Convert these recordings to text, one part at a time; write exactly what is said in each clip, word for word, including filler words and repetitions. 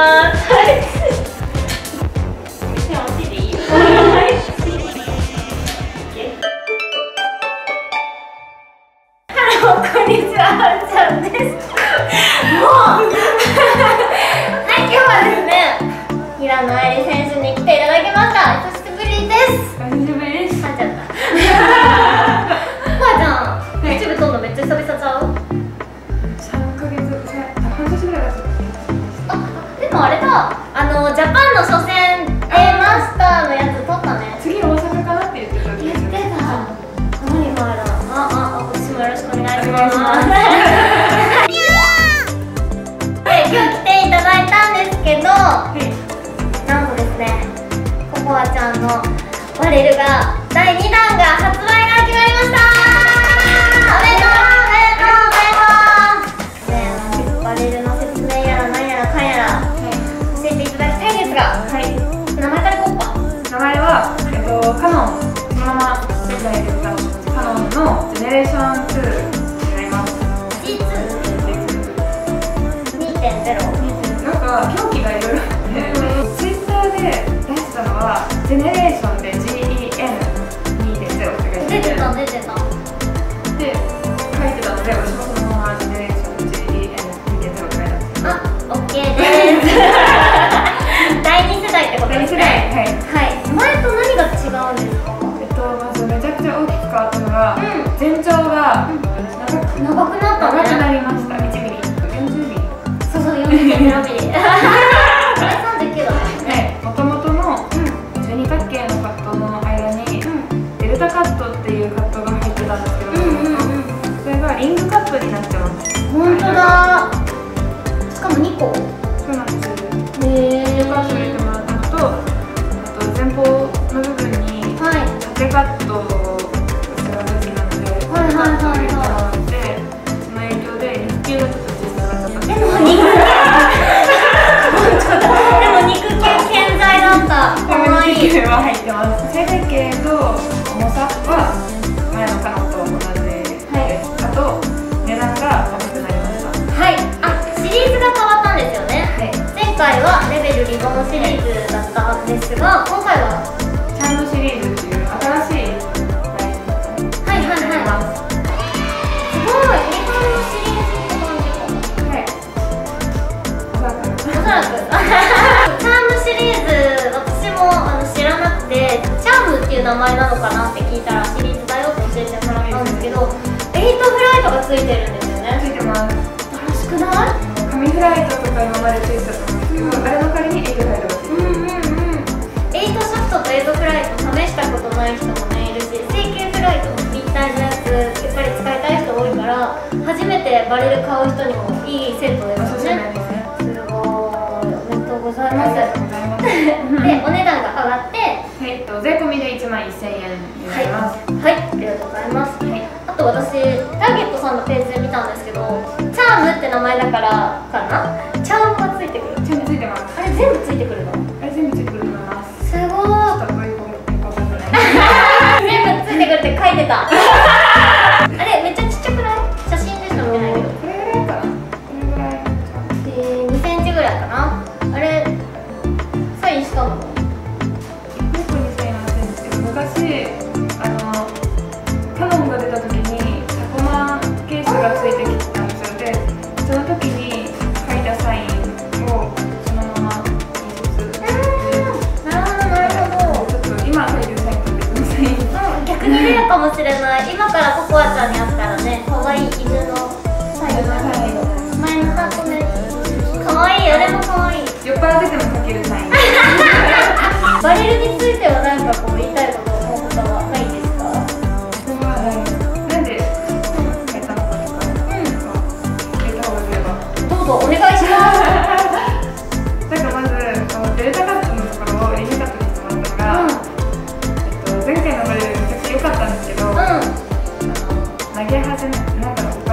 ます。はい。手を押していい？はい。ハロー、こんにちは、はるちゃんです。もうはい、今日はですね、平野愛理選手に来ていただきました。久しぶりです。 久しぶりです。 あちゃった。こあちゃん、YouTube 撮るのめっちゃ久々ちゃう？ さんかげつ、半年ぐらいだった。 あ、でもあれだ、あのジャパンの初戦 A マスターのやつ撮ったね。 次大阪かなって言ってた。 言ってた。何がある？ああ、今年もよろしくお願いします。で、今日来ていただいたんですけど、なんとですね、ココアちゃんのバレルがだいにだんが発売が決まりました。おめでとうおめでとうおめでとう。ね、バレルの説明やら何やらかんやら教えていただきたいですが、はい、名前からいこうか。 名前は、えっと、カノン、そのまま現在で歌うカノンのジェネレーションツーになります。 ジーツー にてんゼロ。 なんか表記がいろいろあって、ツイッターで出したのはジェネレーションで ジーイーエヌにてんゼロ って書いてて、 出てた出てたで書いてたので、私もそのままジェネレーション ジーイーエヌにてんゼロ って書いてあるんですけど、 あ、オッケーです。だいに世代ってことですね。 はい、 はい。前と何が違うんですか？ えっと、まずめちゃくちゃ大きく変わったのが、 うん、 全長が長く長くなったね。 長くなりました。いちミリ、よんじゅうミリ。 そうそう、よんじゅうミリ。あれさんじゅうきゅうだったね。 もともとの十二角形のカットの間にデルタカットっていうカットが入ってたんですけど、それがリングカットになってます。 本当だ。しかもにこ。 そうなんです。 へえ。 リングカット入れてもらったのと、あと前方の部分に縦カットをするべきなので、縦カットを入れてもらって、その影響で肉球がちょっと小さくなっちゃったんですけど。 でも肉球でも肉球健在だった。かわいい。 肉球は入ってます。背景と重さは前のカノンと同じです。あと値段が高くなりました。 はい。あ、シリーズが変わったんですよね。 はい。 前回はレベルリボンシリーズだったんですが、今回はチャームシリーズっていう新しいラインになります。 すごい、リボンのシリーズって感じか。 はい。おそらく。 おそらく。チャームシリーズ、私もあの知らなくて、チャームっていう名前なのかなって聞いたらシリーズだよって教えてもらったんですけど、エイトフライトがついてるんですよね。 ついてます。 楽しくない？ 紙フライトとか今までついてたと思うんですけど、あれの代わりにエイトフライトがついてる。 うんうんうん。エイトソフトとエイトフライト試したことない人もねいるし、成形フライト立体のやつやっぱり使いたい人多いから、初めてバレル買う人にもいいセットですよね。すごい、おめでとうございます。 ありがとうございます。 で、お値段が上がって、 はい、税込みでいちまんせんえんになります。 はい、はい、ありがとうございます。はい、あと私、ターゲットさんのページで見たんですけど、チャームって名前だからかな、チャームがついてくる。 チャームついてます。 あれ全部ついてくるの？ あれ全部ついてくると思います。 すごー。 ちょっとどういうことかわかんない。 全部ついてくるって書いてた。あれめっちゃちっちゃくない？写真でしか見てないけど。 これぐらいかな。これぐらい。 えー、にセンチぐらいかな。あれサインしたの？ 猫にサインはしてるんですけど、昔あのカノンが出た時にタコマケースがついてきたんですよ。で、その時に書いたサインをそのまま印刷。 なるほどなるほど。 ちょっと今書いてるサインと別のサイン。 逆にレアかもしれない。今からココアちゃんに会ったらね、可愛い犬のサインなんだけど、前のハートね、可愛い、あれも可愛い。 酔っ払ってても書けるサイン。 バレルについては何かこう言いたいこと思うことはないですか？ それはないです。なんで書いたのかとか、うん、書いた方がよければ。 どうぞお願いします。 なんかまずこのデルタカットのところをリングカットにしてもらったのが、うん、えっと前回のバレルめちゃくちゃ良かったんですけど、うん、あの投げ始めなんだろう。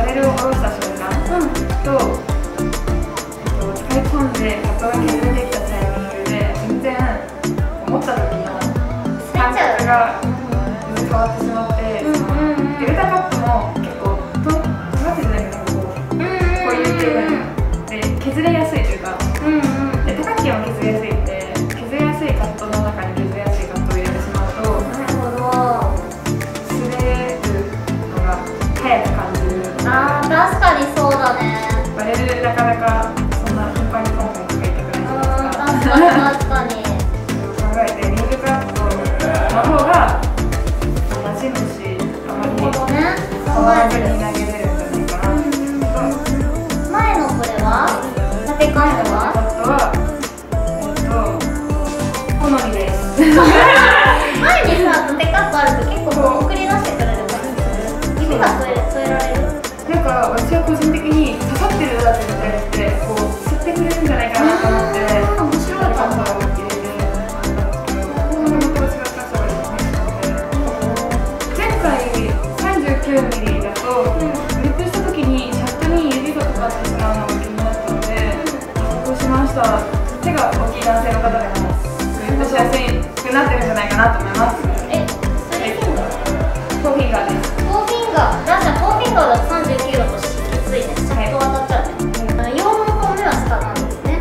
確かに考えて、リールクラフトの方が馴染むし、あまり変わらずに投げれるんじゃないかな。 前のこれは縦カットはえっと好みです。 前にさ縦カットあると結構送り出してくれる感じする。指が添え添えられる。 なんか私は個人的に刺さってるだけに対してこう吸ってくれるんじゃないかなと思って、 面白いかも。 入れてもともと私が使ったので、前回さんじゅうきゅうミリだとリップした時にシャフトに指がかかってしまうのが気になったので、加工しました。手が大きい男性の方でもリップしやすくなってるんじゃないかなと思います。 え、スリーフィンガー？ フォーフィンガーです。 フォーフィンガー。確かにフォーフィンガーだとさんじゅうきゅうだときついね。シャフト当たっちゃうね。よんほんめは下なんですね。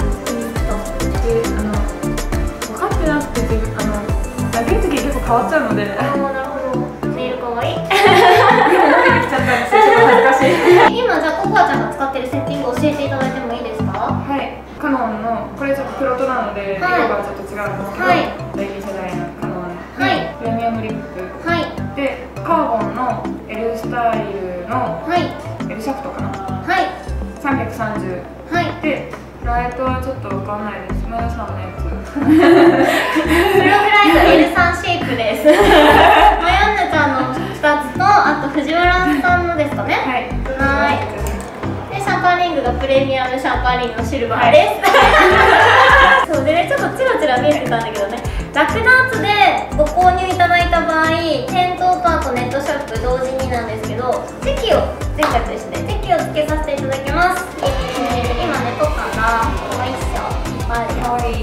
あの分かってなくて、あの投げる時結構変わっちゃうので。 なるほどなるほど。ネイルかわいい。 今伸びてきちゃったんですよ。ちょっと恥ずかしい。 今じゃあココアちゃんが使ってるセッティングを教えていただいてもいいですか？ はい。カノンのこれちょっと黒トなので色がちょっと違うんですけど、 はい、 第二世代のカノンの、 はい、 プレミアムリップ、 はい、 でカーボンの L スタイルの、 はい、 L シャフトかな、 はい、 さんびゃくさんじゅう、 はい、 でライトはちょっとわかんないです。前田さんのやつ。 プログライト エルさん シェイプです。マヨンヌちゃんのふたつと、あと藤原さんのですかね。 はい。 はい。でシャンパンリングがプレミアムシャンパンリングのシルバーです。はい、そうでね、ちょっとチラチラ見えてたんだけどね、ラクダーツでご購入いただいた場合、店頭とあとネットショップ同時になんですけど、チェキを前回と一緒でチェキをつけさせていただきます。えー、今ね、とかな、おいしょ、いっぱいあるよ。 かわいい。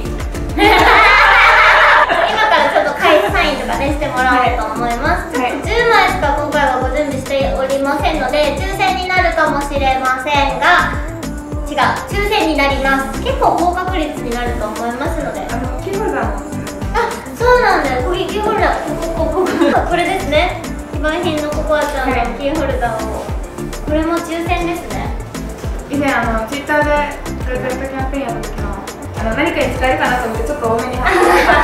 今からちょっとサインとかねしてもらおうと思います。はい、ちょっとじゅうまいしか今回はご準備しておりませんので、抽選になるかもしれませんが、違う、抽選になります。結構高確率になると思いますので。 あのキーホルダーも。 あ、そうなんだよ。これキーホルダー、こここここれですね。非売品のココアちゃんのキーホルダーを、これも抽選ですね。 以前あのツイッターでプレゼントキャンペーンやった時のあの何かに使えるかなと思ってちょっと多めに貼ってました。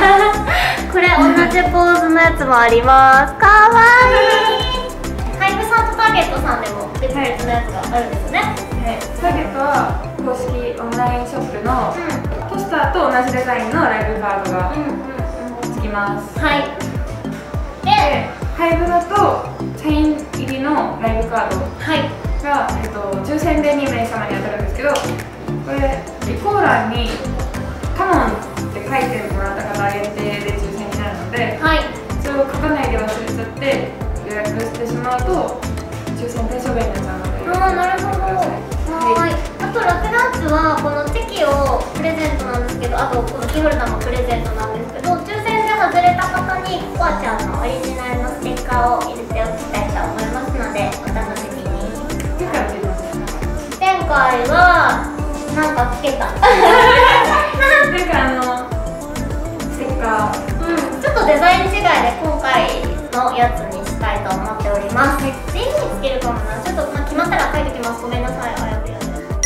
これ同じポーズのやつもあります。かわいい。ハイブさんとターゲットさんでも別々のやつがあるんですよね。はい、 ターゲットは公式オンラインショップのポスターと同じデザインのライブカードがつきます。 はい。 で、ハイブだとサイン入りのライブカードが、 はい、 えっと抽選でにめいさまに当たるんですけど、これ備考欄にカノンって書いてもらった方限定で抽選になるので、はい、それを書かないで忘れちゃって予約してしまうと抽選対象外になっちゃうので。 ああ、なるほど。はい。あとラクダーツはこのチェキをプレゼントなんですけど、あとこのキーホルダーもプレゼントなんですけど、抽選で外れた方にココアちゃんのオリジナルのステッカーを入れておきたいと思いますので、お楽しみに。前回はなんかつけた。 なんかあのステッカー、 うん、ちょっとデザイン違いで今回のやつにしたいと思っております。次につけるかもな。ちょっと、まあ、決まったら書いておきます。ごめんなさい。あやふやで。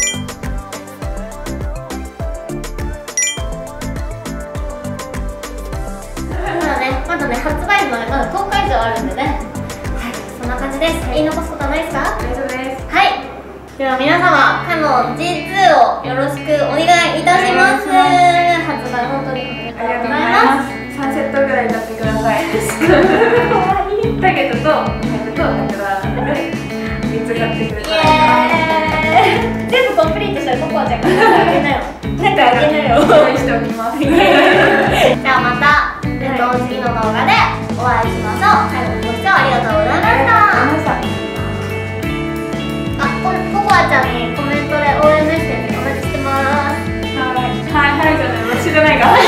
まだね、まだね、発売日までまだとおか以上あるんでね。はい、そんな感じです。言い残すことはないですか？ 大丈夫です。 はい。では皆様、カノン ジーツー をよろしくお願いいたします。発売本当におめでとうございます。 さんセットぐらい買ってください。かわいい。ターゲットとハイブとラクダでみっつ買ってください。 イエーイ。全部コンプリートしたらココアちゃんからあげなよ。なんかあげなよ。 用意しておきます。じゃあまた、えっと、次の動画でお会いしましょう。最後にご視聴ありがとうございました。あ、ココアちゃんにコメントで応援メッセージお待ちしてます。 はい、はい、はいじゃない、私じゃないか。